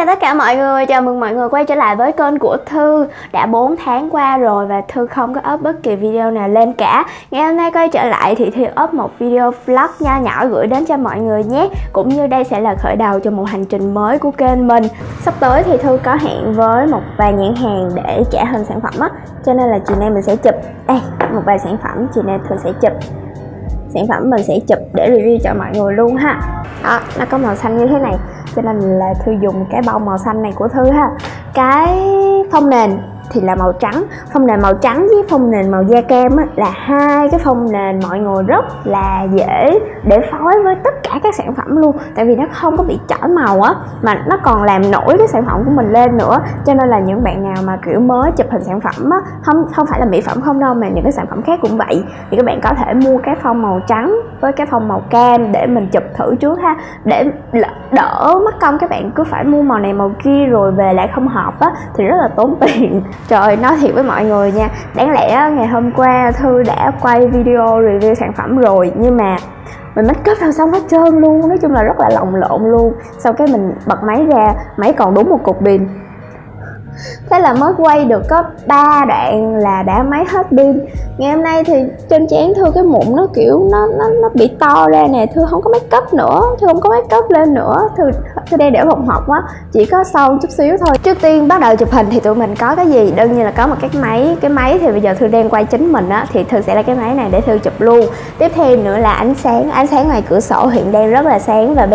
chào tất cả mọi người, chào mừng mọi người quay trở lại với kênh của Thư. Đã 4 tháng qua rồi và Thư không có up bất kỳ video nào lên cả. Ngày hôm nay quay trở lại thì Thư up một video vlog nho nhỏ gửi đến cho mọi người nhé. Cũng như đây sẽ là khởi đầu cho một hành trình mới của kênh mình. Sắp tới thì Thư có hẹn với một vài nhãn hàng để trả hình sản phẩm á, cho nên là chiều nay mình sẽ chụp đây một vài sản phẩm. Chiều nay Thư sẽ chụp sản phẩm, mình sẽ chụp để review cho mọi người luôn ha. Đó, nó có màu xanh như thế này cho nên là Thư dùng cái bông màu xanh này của Thư ha. Cái phông nền thì là màu trắng. Phông nền màu trắng với phông nền màu da cam á, là hai cái phông nền mọi người rất là dễ để phối với tất cả các sản phẩm luôn. Tại vì nó không có bị chỏi màu á, mà nó còn làm nổi cái sản phẩm của mình lên nữa. Cho nên là những bạn nào mà kiểu mới chụp hình sản phẩm á, không phải là mỹ phẩm không đâu, mà những cái sản phẩm khác cũng vậy, thì các bạn có thể mua cái phông màu trắng với cái phông màu cam để mình chụp thử trước ha, để đỡ mất công các bạn cứ phải mua màu này màu kia rồi về lại không hợp á, thì rất là tốn tiền. Trời, nói thiệt với mọi người nha, đáng lẽ ngày hôm qua Thư đã quay video review sản phẩm rồi, nhưng mà mình make up ra xong hết trơn luôn, nói chung là rất là lồng lộn luôn. Sau cái mình bật máy ra, máy còn đúng một cục pin. Thế là mới quay được có 3 đoạn là đã máy hết pin. Ngày hôm nay thì trên trán Thư cái mụn nó kiểu nó bị to ra nè. Thư không có make up nữa, Thư không có make up lên nữa. Thư đang để phòng học á, chỉ có son chút xíu thôi. Trước tiên bắt đầu chụp hình thì tụi mình có cái gì? Đương nhiên là có một cái máy. Cái máy thì bây giờ Thư đang quay chính mình á, thì Thư sẽ là cái máy này để Thư chụp luôn. Tiếp theo nữa là ánh sáng. Ánh sáng ngoài cửa sổ hiện đang rất là sáng, và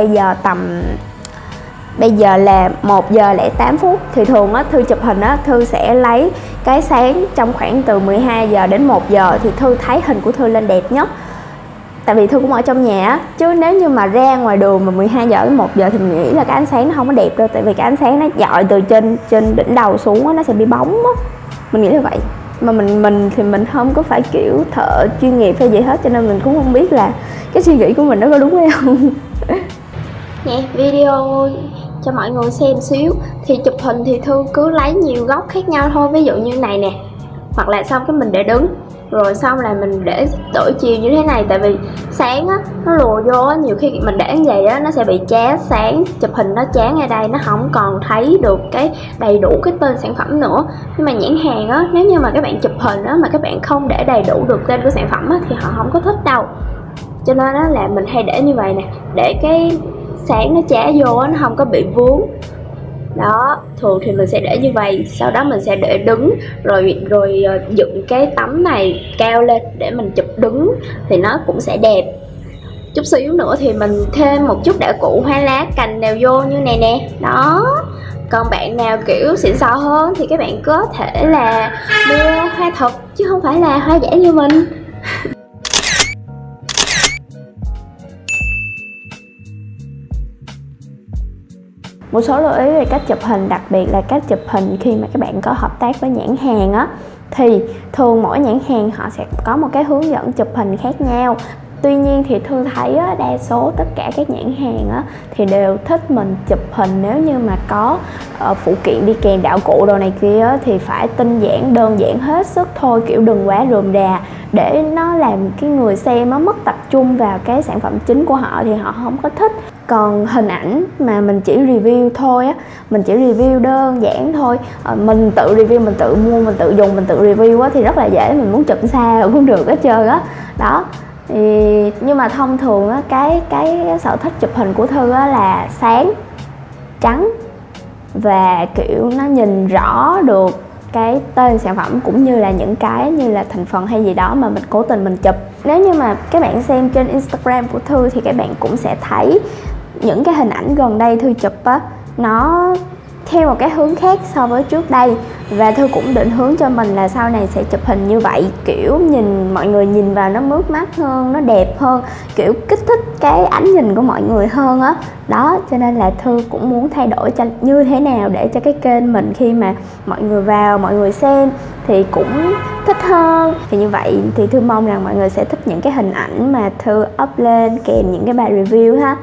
bây giờ là 1 giờ 08 phút. Thì thường á, Thư chụp hình á, Thư sẽ lấy cái sáng trong khoảng từ 12 giờ đến 1 giờ thì Thư thấy hình của Thư lên đẹp nhất. Tại vì Thư cũng ở trong nhà á, chứ nếu như mà ra ngoài đường mà 12 giờ đến 1 giờ thì mình nghĩ là cái ánh sáng nó không có đẹp đâu. Tại vì cái ánh sáng nó dọi từ trên đỉnh đầu xuống á, nó sẽ bị bóng á. Mình nghĩ là vậy. Mà mình thì mình không có phải kiểu thợ chuyên nghiệp hay gì hết, cho nên mình cũng không biết là cái suy nghĩ của mình nó có đúng hay không. Nè, video cho mọi người xem xíu. Thì chụp hình thì Thư cứ lấy nhiều góc khác nhau thôi. Ví dụ như này nè, hoặc là xong cái mình để đứng, rồi xong là mình để đổi chiều như thế này. Tại vì sáng á, nó lùa vô á, nhiều khi mình để như vậy á, nó sẽ bị chá sáng. Chụp hình nó chán ở đây, nó không còn thấy được cái đầy đủ cái tên sản phẩm nữa. Nhưng mà nhãn hàng á, nếu như mà các bạn chụp hình á, mà các bạn không để đầy đủ được tên của sản phẩm á, thì họ không có thích đâu. Cho nên á, là mình hay để như vậy nè, để cái sáng nó chá vô á, nó không có bị vướng. Đó, thường thì mình sẽ để như vậy. Sau đó mình sẽ để đứng, rồi dựng cái tấm này cao lên để mình chụp đứng, thì nó cũng sẽ đẹp. Chút xíu nữa thì mình thêm một chút đảo cụ hoa lá cành đều vô như này nè. Đó. Còn bạn nào kiểu xịn sò hơn thì các bạn có thể là mua hoa thật, chứ không phải là hoa giả như mình. Một số lưu ý về cách chụp hình, đặc biệt là cách chụp hình khi mà các bạn có hợp tác với nhãn hàng á, thì thường mỗi nhãn hàng họ sẽ có một cái hướng dẫn chụp hình khác nhau. Tuy nhiên thì Thư thấy á, đa số tất cả các nhãn hàng á, thì đều thích mình chụp hình nếu như mà có phụ kiện đi kèm đạo cụ đồ này kia á, thì phải tinh giản, đơn giản hết sức thôi, kiểu đừng quá rườm rà, để nó làm cái người xem nó mất tập trung vào cái sản phẩm chính của họ, thì họ không có thích. Còn hình ảnh mà mình chỉ review thôi á, mình chỉ review đơn giản thôi, mình tự review, mình tự mua, mình tự dùng, mình tự review á, thì rất là dễ, mình muốn chụp xa cũng được hết trơn á. Đó. Nhưng mà thông thường á, cái sở thích chụp hình của Thư á là sáng, trắng, và kiểu nó nhìn rõ được cái tên sản phẩm, cũng như là những cái như là thành phần hay gì đó mà mình cố tình mình chụp. Nếu như mà các bạn xem trên Instagram của Thư thì các bạn cũng sẽ thấy những cái hình ảnh gần đây Thư chụp á, nó theo một cái hướng khác so với trước đây. Và Thư cũng định hướng cho mình là sau này sẽ chụp hình như vậy, kiểu nhìn mọi người nhìn vào nó mướt mắt hơn, nó đẹp hơn, kiểu kích thích cái ánh nhìn của mọi người hơn á. Đó, cho nên là Thư cũng muốn thay đổi cho như thế nào để cho cái kênh mình khi mà mọi người vào, mọi người xem thì cũng thích hơn. Thì như vậy thì Thư mong rằng mọi người sẽ thích những cái hình ảnh mà Thư up lên kèm những cái bài review ha.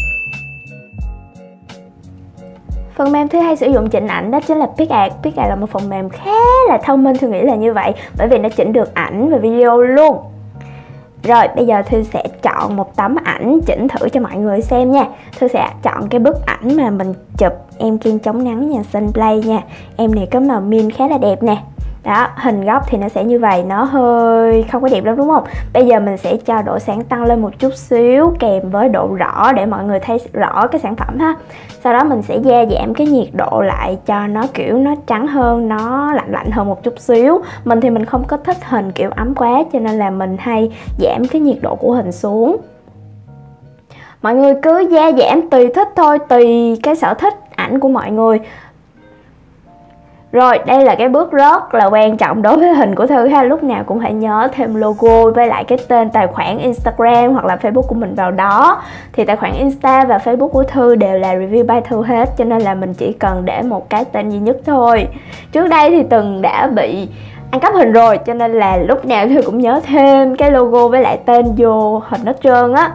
Phần mềm Thư hay sử dụng chỉnh ảnh đó chính là PicArt. PicArt là một phần mềm khá là thông minh, Thư nghĩ là như vậy, bởi vì nó chỉnh được ảnh và video luôn. Rồi bây giờ Thư sẽ chọn một tấm ảnh chỉnh thử cho mọi người xem nha. Thư sẽ chọn cái bức ảnh mà mình chụp em Kiên chống nắng nhà Sunplay nha. Em này có màu mint khá là đẹp nè. Đó, hình góc thì nó sẽ như vậy, nó hơi không có đẹp lắm đúng không? Bây giờ mình sẽ cho độ sáng tăng lên một chút xíu kèm với độ rõ để mọi người thấy rõ cái sản phẩm ha. Sau đó mình sẽ gia giảm cái nhiệt độ lại cho nó kiểu nó trắng hơn, nó lạnh lạnh hơn một chút xíu. Mình thì mình không có thích hình kiểu ấm quá cho nên là mình hay giảm cái nhiệt độ của hình xuống. Mọi người cứ gia giảm tùy thích thôi, tùy cái sở thích ảnh của mọi người. Rồi, đây là cái bước rất là quan trọng đối với hình của Thư ha. Lúc nào cũng phải nhớ thêm logo với lại cái tên tài khoản Instagram hoặc là Facebook của mình vào đó. Thì tài khoản Insta và Facebook của Thư đều là review by Thư hết, cho nên là mình chỉ cần để một cái tên duy nhất thôi. Trước đây thì từng đã bị ăn cắp hình rồi, cho nên là lúc nào Thư cũng nhớ thêm cái logo với lại tên vô hình hết trơn á.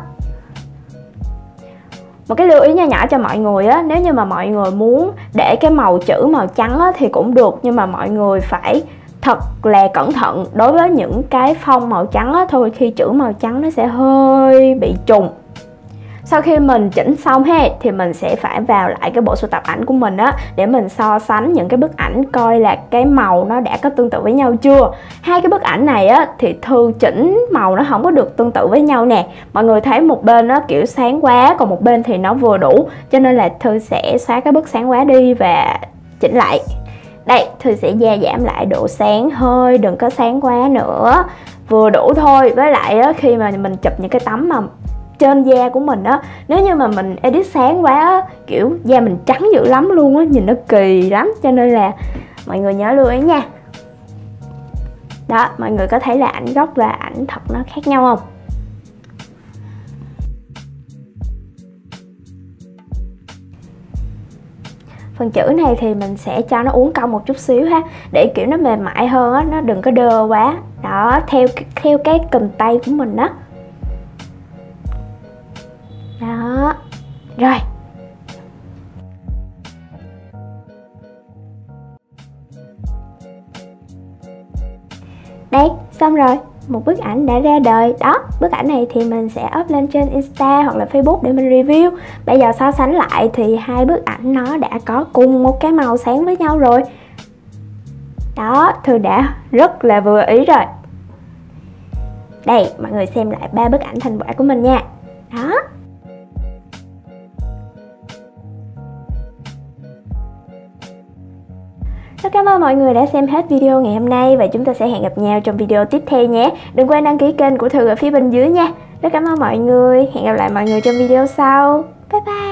Một cái lưu ý nho nhỏ cho mọi người á, nếu như mà mọi người muốn để cái màu chữ màu trắng á, thì cũng được, nhưng mà mọi người phải thật là cẩn thận đối với những cái phông màu trắng á, thôi khi chữ màu trắng nó sẽ hơi bị trùng. Sau khi mình chỉnh xong ha, thì mình sẽ phải vào lại cái bộ sưu tập ảnh của mình á để mình so sánh những cái bức ảnh coi là cái màu nó đã có tương tự với nhau chưa. Hai cái bức ảnh này á thì Thư chỉnh màu nó không có được tương tự với nhau nè. Mọi người thấy một bên nó kiểu sáng quá, còn một bên thì nó vừa đủ, cho nên là Thư sẽ xóa cái bức sáng quá đi và chỉnh lại. Đây, Thư sẽ gia giảm lại độ sáng hơi, đừng có sáng quá nữa, vừa đủ thôi. Với lại á, khi mà mình chụp những cái tấm mà trên da của mình á, nếu như mà mình edit sáng quá á, kiểu da mình trắng dữ lắm luôn á, nhìn nó kỳ lắm, cho nên là mọi người nhớ lưu ý nha. Đó, mọi người có thấy là ảnh gốc và ảnh thật nó khác nhau không? Phần chữ này thì mình sẽ cho nó uốn cong một chút xíu ha, để kiểu nó mềm mại hơn á, nó đừng có đơ quá. Đó, theo cái cầm tay của mình đó. Đó, rồi. Đây, xong rồi, một bức ảnh đã ra đời. Đó, bức ảnh này thì mình sẽ up lên trên Insta hoặc là Facebook để mình review. Bây giờ so sánh lại thì hai bức ảnh nó đã có cùng một cái màu sáng với nhau rồi. Đó, Thư đã rất là vừa ý rồi. Đây, mọi người xem lại 3 bức ảnh thành quả của mình nha. Đó. Rất cảm ơn mọi người đã xem hết video ngày hôm nay và chúng ta sẽ hẹn gặp nhau trong video tiếp theo nhé. Đừng quên đăng ký kênh của Thư ở phía bên dưới nha. Rất cảm ơn mọi người. Hẹn gặp lại mọi người trong video sau. Bye bye.